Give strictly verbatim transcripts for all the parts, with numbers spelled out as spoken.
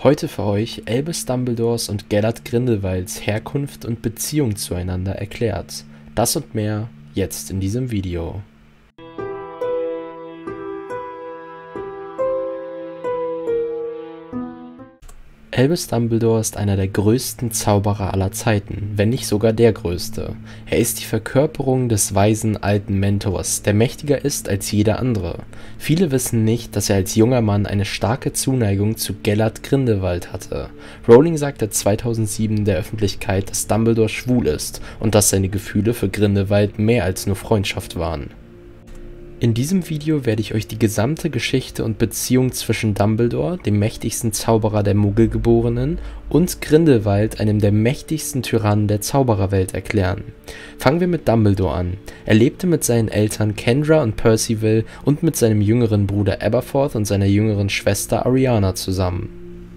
Heute für euch Albus Dumbledores und Gellert Grindelwalds Herkunft und Beziehung zueinander erklärt. Das und mehr jetzt in diesem Video. Albus Dumbledore ist einer der größten Zauberer aller Zeiten, wenn nicht sogar der größte. Er ist die Verkörperung des weisen alten Mentors, der mächtiger ist als jeder andere. Viele wissen nicht, dass er als junger Mann eine starke Zuneigung zu Gellert Grindelwald hatte. Rowling sagte zweitausendsieben der Öffentlichkeit, dass Dumbledore schwul ist und dass seine Gefühle für Grindelwald mehr als nur Freundschaft waren. In diesem Video werde ich euch die gesamte Geschichte und Beziehung zwischen Dumbledore, dem mächtigsten Zauberer der Muggelgeborenen, und Grindelwald, einem der mächtigsten Tyrannen der Zaubererwelt, erklären. Fangen wir mit Dumbledore an. Er lebte mit seinen Eltern Kendra und Percival und mit seinem jüngeren Bruder Aberforth und seiner jüngeren Schwester Ariana zusammen.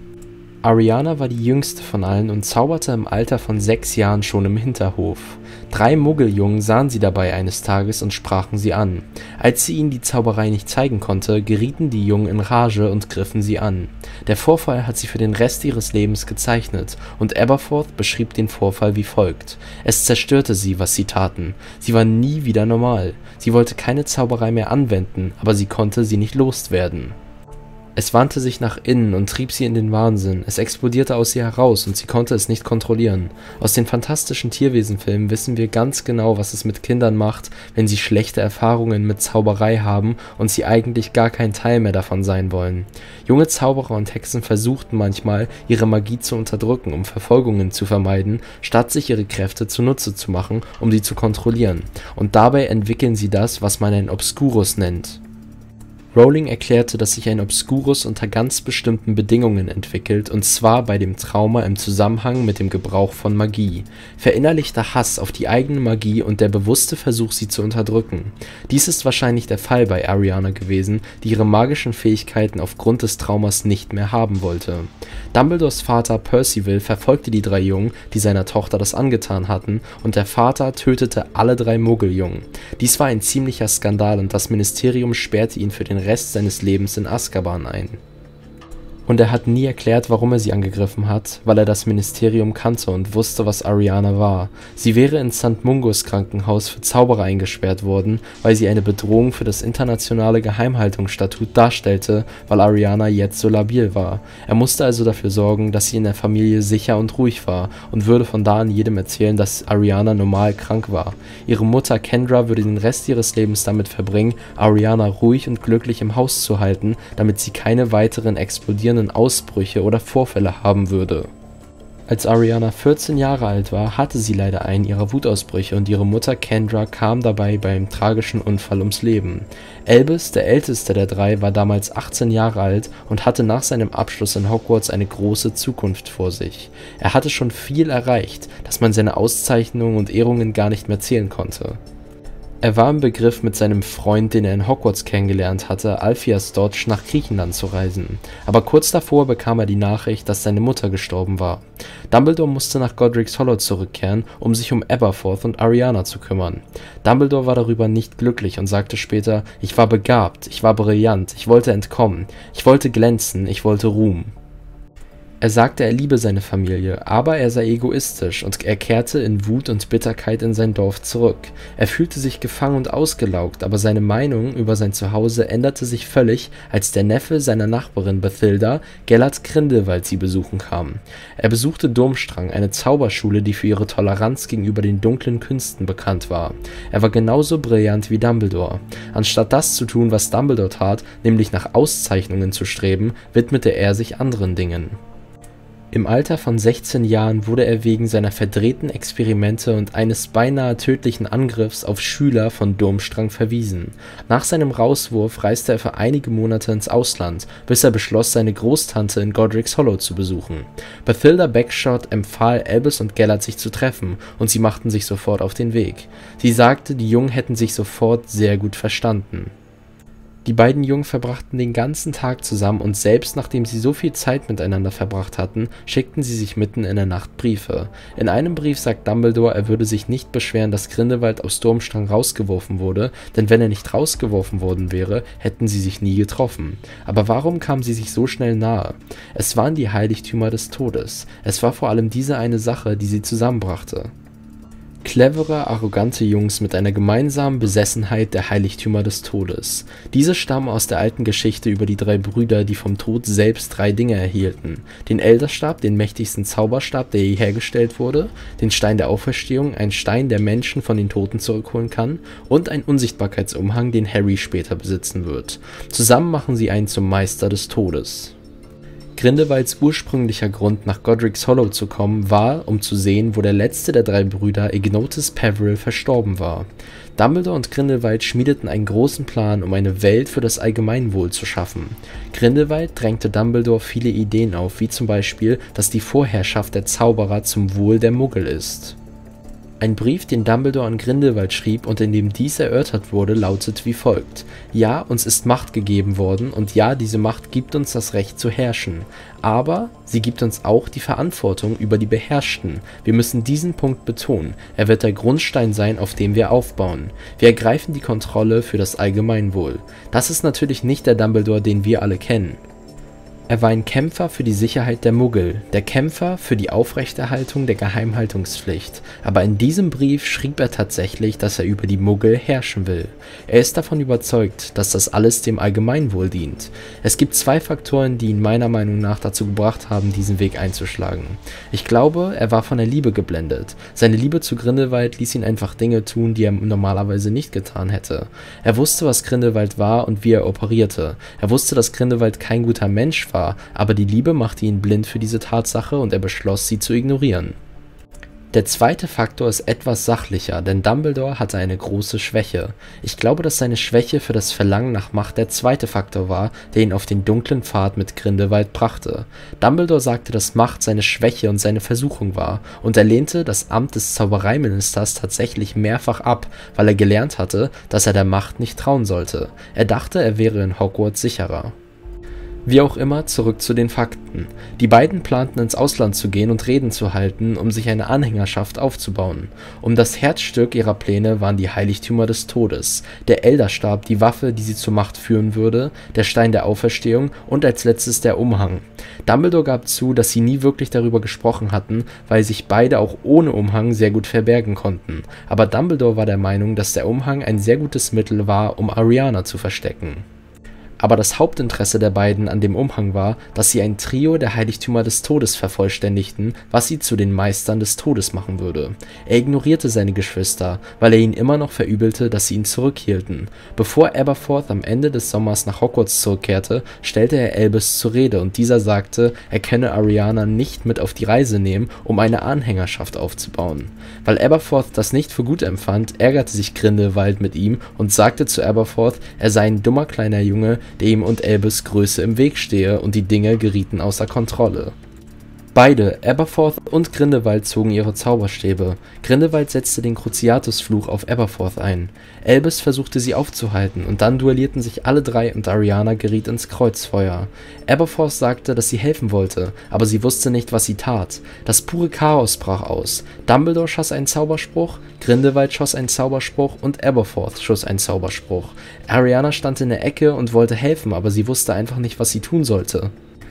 Ariana war die jüngste von allen und zauberte im Alter von sechs Jahren schon im Hinterhof. Drei Muggeljungen sahen sie dabei eines Tages und sprachen sie an. Als sie ihnen die Zauberei nicht zeigen konnte, gerieten die Jungen in Rage und griffen sie an. Der Vorfall hat sie für den Rest ihres Lebens gezeichnet und Aberforth beschrieb den Vorfall wie folgt: Es zerstörte sie, was sie taten. Sie war nie wieder normal. Sie wollte keine Zauberei mehr anwenden, aber sie konnte sie nicht loswerden. Es wandte sich nach innen und trieb sie in den Wahnsinn. Es explodierte aus ihr heraus und sie konnte es nicht kontrollieren. Aus den fantastischen Tierwesenfilmen wissen wir ganz genau, was es mit Kindern macht, wenn sie schlechte Erfahrungen mit Zauberei haben und sie eigentlich gar kein Teil mehr davon sein wollen. Junge Zauberer und Hexen versuchten manchmal, ihre Magie zu unterdrücken, um Verfolgungen zu vermeiden, statt sich ihre Kräfte zunutze zu machen, um sie zu kontrollieren. Und dabei entwickeln sie das, was man ein Obscurus nennt. Rowling erklärte, dass sich ein Obscurus unter ganz bestimmten Bedingungen entwickelt, und zwar bei dem Trauma im Zusammenhang mit dem Gebrauch von Magie. Verinnerlichter Hass auf die eigene Magie und der bewusste Versuch, sie zu unterdrücken. Dies ist wahrscheinlich der Fall bei Ariana gewesen, die ihre magischen Fähigkeiten aufgrund des Traumas nicht mehr haben wollte. Dumbledores Vater Percival verfolgte die drei Jungen, die seiner Tochter das angetan hatten, und der Vater tötete alle drei Muggeljungen. Dies war ein ziemlicher Skandal und das Ministerium sperrte ihn für den Rest seines Lebens in Azkaban ein. Und er hat nie erklärt, warum er sie angegriffen hat, weil er das Ministerium kannte und wusste, was Ariana war. Sie wäre ins Sankt Mungus Krankenhaus für Zauberer eingesperrt worden, weil sie eine Bedrohung für das internationale Geheimhaltungsstatut darstellte, weil Ariana jetzt so labil war. Er musste also dafür sorgen, dass sie in der Familie sicher und ruhig war und würde von da an jedem erzählen, dass Ariana normal krank war. Ihre Mutter Kendra würde den Rest ihres Lebens damit verbringen, Ariana ruhig und glücklich im Haus zu halten, damit sie keine weiteren explodierenden Ausbrüche oder Vorfälle haben würde. Als Ariana vierzehn Jahre alt war, hatte sie leider einen ihrer Wutausbrüche und ihre Mutter Kendra kam dabei beim tragischen Unfall ums Leben. Albus, der älteste der drei, war damals achtzehn Jahre alt und hatte nach seinem Abschluss in Hogwarts eine große Zukunft vor sich. Er hatte schon viel erreicht, dass man seine Auszeichnungen und Ehrungen gar nicht mehr zählen konnte. Er war im Begriff, mit seinem Freund, den er in Hogwarts kennengelernt hatte, Alpheus Dodge, nach Griechenland zu reisen. Aber kurz davor bekam er die Nachricht, dass seine Mutter gestorben war. Dumbledore musste nach Godric's Hollow zurückkehren, um sich um Aberforth und Ariana zu kümmern. Dumbledore war darüber nicht glücklich und sagte später: Ich war begabt, ich war brillant, ich wollte entkommen, ich wollte glänzen, ich wollte Ruhm. Er sagte, er liebe seine Familie, aber er sei egoistisch und er kehrte in Wut und Bitterkeit in sein Dorf zurück. Er fühlte sich gefangen und ausgelaugt, aber seine Meinung über sein Zuhause änderte sich völlig, als der Neffe seiner Nachbarin Bathilda, Gellert Grindelwald, sie besuchen kam. Er besuchte Durmstrang, eine Zauberschule, die für ihre Toleranz gegenüber den dunklen Künsten bekannt war. Er war genauso brillant wie Dumbledore. Anstatt das zu tun, was Dumbledore tat, nämlich nach Auszeichnungen zu streben, widmete er sich anderen Dingen. Im Alter von sechzehn Jahren wurde er wegen seiner verdrehten Experimente und eines beinahe tödlichen Angriffs auf Schüler von Durmstrang verwiesen. Nach seinem Rauswurf reiste er für einige Monate ins Ausland, bis er beschloss, seine Großtante in Godric's Hollow zu besuchen. Bathilda Bagshot empfahl Albus und Gellert, sich zu treffen, und sie machten sich sofort auf den Weg. Sie sagte, die Jungen hätten sich sofort sehr gut verstanden. Die beiden Jungen verbrachten den ganzen Tag zusammen und selbst nachdem sie so viel Zeit miteinander verbracht hatten, schickten sie sich mitten in der Nacht Briefe. In einem Brief sagt Dumbledore, er würde sich nicht beschweren, dass Grindelwald aus Durmstrang rausgeworfen wurde, denn wenn er nicht rausgeworfen worden wäre, hätten sie sich nie getroffen. Aber warum kamen sie sich so schnell nahe? Es waren die Heiligtümer des Todes. Es war vor allem diese eine Sache, die sie zusammenbrachte. Clevere, arrogante Jungs mit einer gemeinsamen Besessenheit der Heiligtümer des Todes. Diese stammen aus der alten Geschichte über die drei Brüder, die vom Tod selbst drei Dinge erhielten. Den Elderstab, den mächtigsten Zauberstab, der je hergestellt wurde, den Stein der Auferstehung, ein Stein, der Menschen von den Toten zurückholen kann, und einen Unsichtbarkeitsumhang, den Harry später besitzen wird. Zusammen machen sie einen zum Meister des Todes. Grindelwalds ursprünglicher Grund, nach Godric's Hollow zu kommen, war, um zu sehen, wo der letzte der drei Brüder, Ignotus Peverell, verstorben war. Dumbledore und Grindelwald schmiedeten einen großen Plan, um eine Welt für das Allgemeinwohl zu schaffen. Grindelwald drängte Dumbledore viele Ideen auf, wie zum Beispiel, dass die Vorherrschaft der Zauberer zum Wohl der Muggel ist. Ein Brief, den Dumbledore an Grindelwald schrieb und in dem dies erörtert wurde, lautet wie folgt: Ja, uns ist Macht gegeben worden, und ja, diese Macht gibt uns das Recht zu herrschen. Aber sie gibt uns auch die Verantwortung über die Beherrschten. Wir müssen diesen Punkt betonen. Er wird der Grundstein sein, auf dem wir aufbauen. Wir ergreifen die Kontrolle für das Allgemeinwohl. Das ist natürlich nicht der Dumbledore, den wir alle kennen. Er war ein Kämpfer für die Sicherheit der Muggel, der Kämpfer für die Aufrechterhaltung der Geheimhaltungspflicht, aber in diesem Brief schrieb er tatsächlich, dass er über die Muggel herrschen will. Er ist davon überzeugt, dass das alles dem Allgemeinwohl dient. Es gibt zwei Faktoren, die ihn meiner Meinung nach dazu gebracht haben, diesen Weg einzuschlagen. Ich glaube, er war von der Liebe geblendet. Seine Liebe zu Grindelwald ließ ihn einfach Dinge tun, die er normalerweise nicht getan hätte. Er wusste, was Grindelwald war und wie er operierte. Er wusste, dass Grindelwald kein guter Mensch war, aber die Liebe machte ihn blind für diese Tatsache und er beschloss, sie zu ignorieren. Der zweite Faktor ist etwas sachlicher, denn Dumbledore hatte eine große Schwäche. Ich glaube, dass seine Schwäche für das Verlangen nach Macht der zweite Faktor war, der ihn auf den dunklen Pfad mit Grindelwald brachte. Dumbledore sagte, dass Macht seine Schwäche und seine Versuchung war, und er lehnte das Amt des Zaubereiministers tatsächlich mehrfach ab, weil er gelernt hatte, dass er der Macht nicht trauen sollte. Er dachte, er wäre in Hogwarts sicherer. Wie auch immer, zurück zu den Fakten. Die beiden planten ins Ausland zu gehen und Reden zu halten, um sich eine Anhängerschaft aufzubauen. Um das Herzstück ihrer Pläne waren die Heiligtümer des Todes, der Elderstab, die Waffe, die sie zur Macht führen würde, der Stein der Auferstehung und als letztes der Umhang. Dumbledore gab zu, dass sie nie wirklich darüber gesprochen hatten, weil sich beide auch ohne Umhang sehr gut verbergen konnten. Aber Dumbledore war der Meinung, dass der Umhang ein sehr gutes Mittel war, um Ariana zu verstecken. Aber das Hauptinteresse der beiden an dem Umhang war, dass sie ein Trio der Heiligtümer des Todes vervollständigten, was sie zu den Meistern des Todes machen würde. Er ignorierte seine Geschwister, weil er ihnen immer noch verübelte, dass sie ihn zurückhielten. Bevor Aberforth am Ende des Sommers nach Hogwarts zurückkehrte, stellte er Albus zur Rede und dieser sagte, er könne Ariana nicht mit auf die Reise nehmen, um eine Anhängerschaft aufzubauen. Weil Aberforth das nicht für gut empfand, ärgerte sich Grindelwald mit ihm und sagte zu Aberforth, er sei ein dummer kleiner Junge, der ihm und Albus Größe im Weg stehe, und die Dinge gerieten außer Kontrolle. Beide, Aberforth und Grindelwald, zogen ihre Zauberstäbe. Grindelwald setzte den Cruciatus-Fluch auf Aberforth ein. Albus versuchte sie aufzuhalten, und dann duellierten sich alle drei und Ariana geriet ins Kreuzfeuer. Aberforth sagte, dass sie helfen wollte, aber sie wusste nicht, was sie tat. Das pure Chaos brach aus. Dumbledore schoss einen Zauberspruch, Grindelwald schoss einen Zauberspruch und Aberforth schoss einen Zauberspruch. Ariana stand in der Ecke und wollte helfen, aber sie wusste einfach nicht, was sie tun sollte.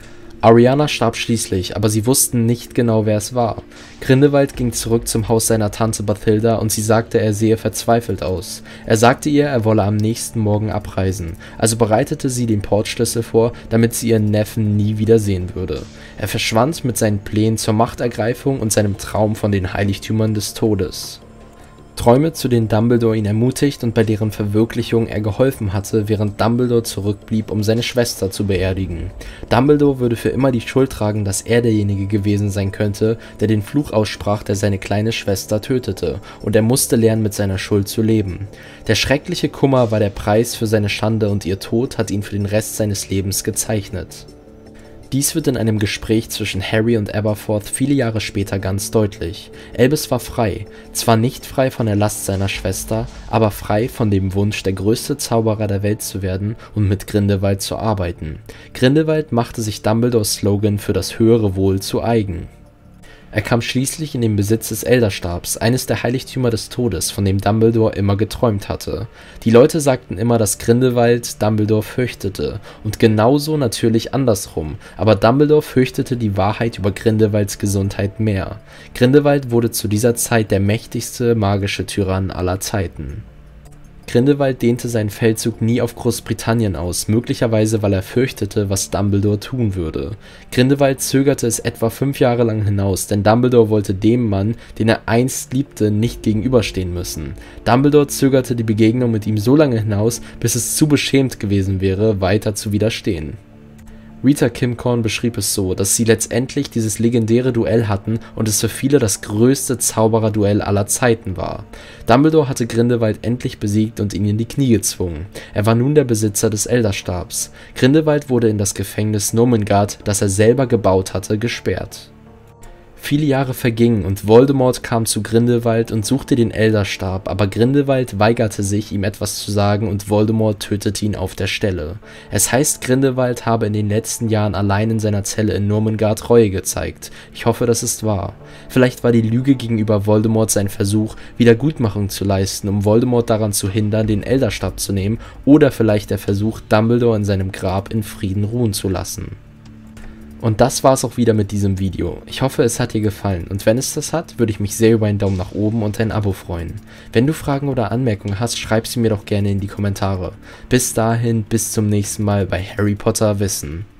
Ariana starb schließlich, aber sie wussten nicht genau, wer es war. Grindelwald ging zurück zum Haus seiner Tante Bathilda und sie sagte, er sehe verzweifelt aus. Er sagte ihr, er wolle am nächsten Morgen abreisen, also bereitete sie den Portschlüssel vor, damit sie ihren Neffen nie wieder sehen würde. Er verschwand mit seinen Plänen zur Machtergreifung und seinem Traum von den Heiligtümern des Todes. Träume, zu denen Dumbledore ihn ermutigt und bei deren Verwirklichung er geholfen hatte, während Dumbledore zurückblieb, um seine Schwester zu beerdigen. Dumbledore würde für immer die Schuld tragen, dass er derjenige gewesen sein könnte, der den Fluch aussprach, der seine kleine Schwester tötete, und er musste lernen, mit seiner Schuld zu leben. Der schreckliche Kummer war der Preis für seine Schande und ihr Tod hat ihn für den Rest seines Lebens gezeichnet. Dies wird in einem Gespräch zwischen Harry und Aberforth viele Jahre später ganz deutlich. Albus war frei, zwar nicht frei von der Last seiner Schwester, aber frei von dem Wunsch, der größte Zauberer der Welt zu werden und mit Grindelwald zu arbeiten. Grindelwald machte sich Dumbledores Slogan für das höhere Wohl zu eigen. Er kam schließlich in den Besitz des Elderstabs, eines der Heiligtümer des Todes, von dem Dumbledore immer geträumt hatte. Die Leute sagten immer, dass Grindelwald Dumbledore fürchtete, und genauso natürlich andersrum, aber Dumbledore fürchtete die Wahrheit über Grindelwalds Gesundheit mehr. Grindelwald wurde zu dieser Zeit der mächtigste magische Tyrann aller Zeiten. Grindelwald dehnte seinen Feldzug nie auf Großbritannien aus, möglicherweise weil er fürchtete, was Dumbledore tun würde. Grindelwald zögerte es etwa fünf Jahre lang hinaus, denn Dumbledore wollte dem Mann, den er einst liebte, nicht gegenüberstehen müssen. Dumbledore zögerte die Begegnung mit ihm so lange hinaus, bis es zu beschämt gewesen wäre, weiter zu widerstehen. Rita Kimcorn beschrieb es so, dass sie letztendlich dieses legendäre Duell hatten und es für viele das größte Zaubererduell aller Zeiten war. Dumbledore hatte Grindelwald endlich besiegt und ihn in die Knie gezwungen. Er war nun der Besitzer des Elderstabs. Grindelwald wurde in das Gefängnis Nomengard, das er selber gebaut hatte, gesperrt. Viele Jahre vergingen und Voldemort kam zu Grindelwald und suchte den Elderstab, aber Grindelwald weigerte sich, ihm etwas zu sagen, und Voldemort tötete ihn auf der Stelle. Es heißt, Grindelwald habe in den letzten Jahren allein in seiner Zelle in Nomengard Reue gezeigt. Ich hoffe, das ist wahr. Vielleicht war die Lüge gegenüber Voldemort sein Versuch, Wiedergutmachung zu leisten, um Voldemort daran zu hindern, den Elderstab zu nehmen, oder vielleicht der Versuch, Dumbledore in seinem Grab in Frieden ruhen zu lassen. Und das war's auch wieder mit diesem Video. Ich hoffe, es hat dir gefallen, und wenn es das hat, würde ich mich sehr über einen Daumen nach oben und ein Abo freuen. Wenn du Fragen oder Anmerkungen hast, schreib sie mir doch gerne in die Kommentare. Bis dahin, bis zum nächsten Mal bei Harry Potter Wissen.